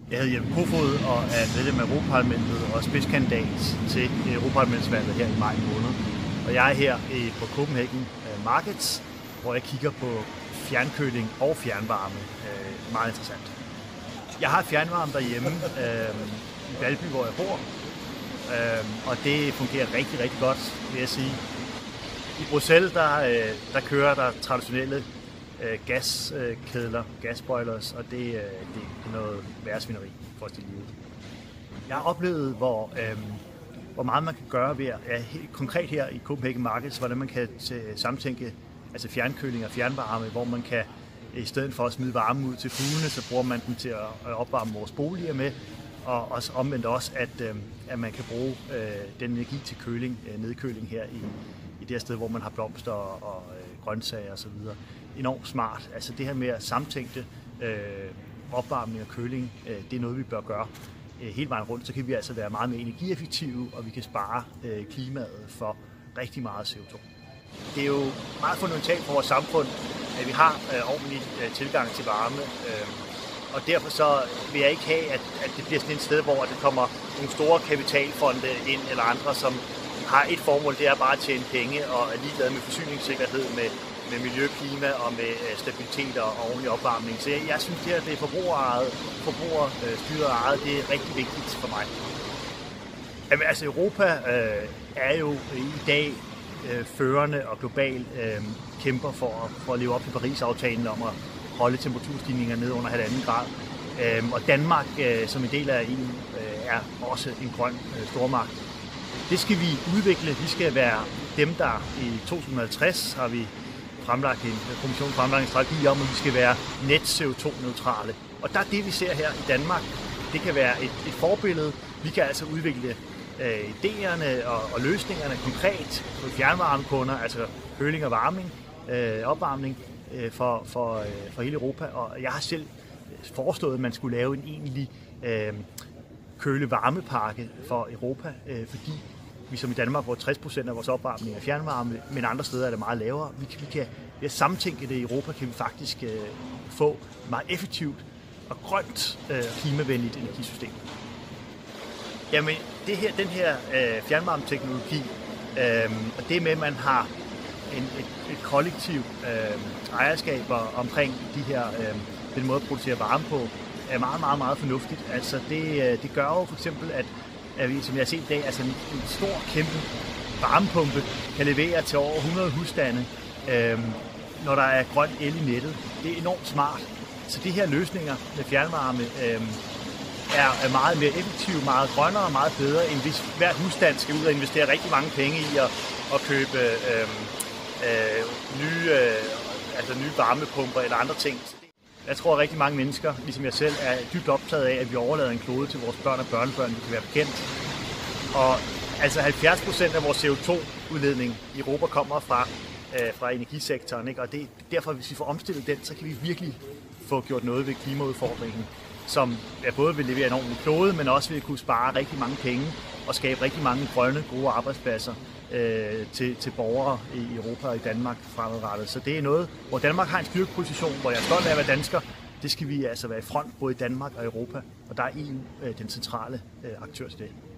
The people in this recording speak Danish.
Jeg hedder Jeppe Kofod og er medlem af Europaparlamentet og spidskandidat til Europaparlamentsvalget her i maj måned. Og jeg er her på Copenhagen Markets, hvor jeg kigger på fjernkøling og fjernvarme. Meget interessant. Jeg har fjernvarme derhjemme i Valby, hvor jeg bor, og det fungerer rigtig, rigtig godt, vil jeg sige. I Bruxelles der kører der traditionelle gaskedler, gasboilers, og det er noget værsvineri for at stille livet. Jeg har oplevet, hvor meget man kan gøre ved helt konkret her i Copenhagen Markets, hvordan man kan samtænke altså fjernkøling og fjernvarme, hvor man kan i stedet for at smide varme ud til fuglene, så bruger man den til at opvarme vores boliger med, og også omvendt også, at man kan bruge den energi til køling, nedkøling her i det her sted, hvor man har blomster og grøntsager og så videre. Enormt smart. Altså det her med at samtænke opvarmning og køling, det er noget, vi bør gøre hele vejen rundt. Så kan vi altså være meget mere energieffektive, og vi kan spare klimaet for rigtig meget CO2. Det er jo meget fundamentalt for vores samfund, at vi har ordentlig tilgang til varme. Og derfor så vil jeg ikke have, at det bliver sådan et sted, hvor der kommer nogle store kapitalfonde ind eller andre, som har et formål, det er bare at tjene penge og er ligeglade med forsyningssikkerhed, med miljø, klima og med stabilitet og ordentlig opvarmning. Så jeg synes, det er forbrugerstyret ejet, det er rigtig vigtigt for mig. Jamen, altså Europa er jo i dag førende og global kæmper for at leve op til Paris-aftalen om at holde temperaturstigninger ned under 1,5 grad. Og Danmark som en del af EU er også en grøn stormagt. Det skal vi udvikle. Vi skal være dem, der i 2050 har vi kommissionen fremlagt en strategi om, at vi skal være net CO2-neutrale. Og der er det, vi ser her i Danmark. Det kan være et forbillede. Vi kan altså udvikle idéerne og løsningerne konkret på fjernvarmekunder, altså køling og varming, opvarmning for hele Europa. Og jeg har selv foreslået, at man skulle lave en egentlig køle-varmepakke for Europa, fordi vi som i Danmark, hvor 60% af vores opvarmning er fjernvarme, men andre steder er det meget lavere. Ved at samtænke det i Europa, kan vi faktisk få meget effektivt og grønt klimavenligt energisystem. Jamen, den her fjernvarmeteknologi, og det med, at man har et kollektivt ejerskab omkring den måde at producere varme på, er meget, meget, meget fornuftigt. Altså det gør jo for eksempel, at vi, som jeg har set i dag, altså en stor, kæmpe varmepumpe kan levere til over 100 husstande, når der er grøn el i nettet. Det er enormt smart. Så de her løsninger med fjernvarme er meget mere effektive, meget grønnere og meget bedre, end hvis hvert husstand skal ud og investere rigtig mange penge i at købe nye varmepumper eller andre ting. Jeg tror, at rigtig mange mennesker, ligesom jeg selv, er dybt optaget af, at vi overlader en klode til vores børn og børnebørn, vi kan være bekendt. Og altså 70% af vores CO2-udledning i Europa kommer fra energisektoren, ikke? Og det, derfor, hvis vi får omstillet den, så kan vi virkelig få gjort noget ved klimaudfordringen, som både vil levere en ordentlig klode, men også vil kunne spare rigtig mange penge og skabe rigtig mange grønne, gode arbejdspladser til borgere i Europa og i Danmark fremadrettet. Så det er noget, hvor Danmark har en styrkeposition, hvor jeg er stolt af at være dansker. Det skal vi altså være i front, både i Danmark og Europa, og der er EU den centrale aktør til det.